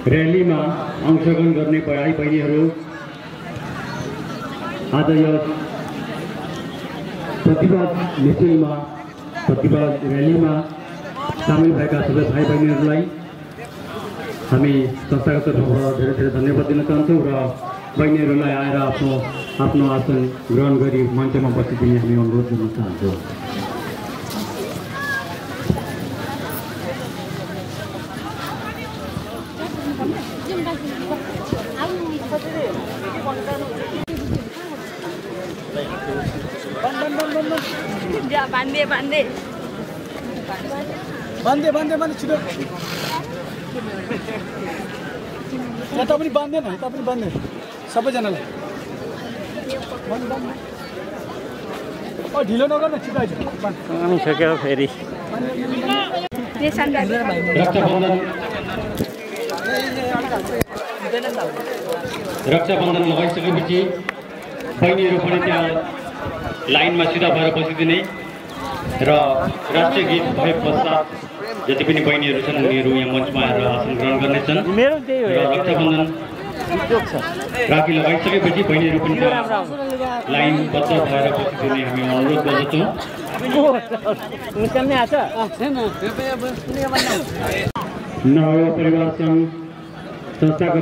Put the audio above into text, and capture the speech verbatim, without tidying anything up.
र्यालीमा अंशग्रहण गर्ने भाइ बहिनीहरू आज यो प्रतिवाद मिছিलमा प्रतिवाद र्यालीमा सामेल भएका सबै भाइ बहिनीहरूलाई हामी संस्थागत तर्फबाट धेरै धेरै धन्यवाद दिन चाहन्छौँ र बहिनीहरूलाई आएर आफ्नो आफ्नो आसन ग्रहण गरी मञ्चमा बसिदिने हामी अनुरोध गर्न चाहन्छौँ। बांधे बांधे बांधे बांधे बांधे छिटो यहाँ तपाईँ बांधे न तपाईँ बांधे सबैजनालाई ओ ढिलो नगर्नु छिटो आइज हामी सक्यो फेरि रक्षाबन्धन लगाइसकेपछि बहिनीहरू पनि त्यहाँ लाइनमा सिधा भएर बसिदिने र राष्ट्रिय गीत भए पश्चात जति पनि बहिनीहरू छन् उनीहरू यहाँ मञ्चमा आएर आसन ग्रहण गर्नेछन् र रक्षाबन्धन राखी लगाइसकेपछि बहिनीहरू पनि लाइनबद्ध भएर बसिदिने हामी अनुरोध गर्दछौँ। नव परिवार सङ्घ संस्थागत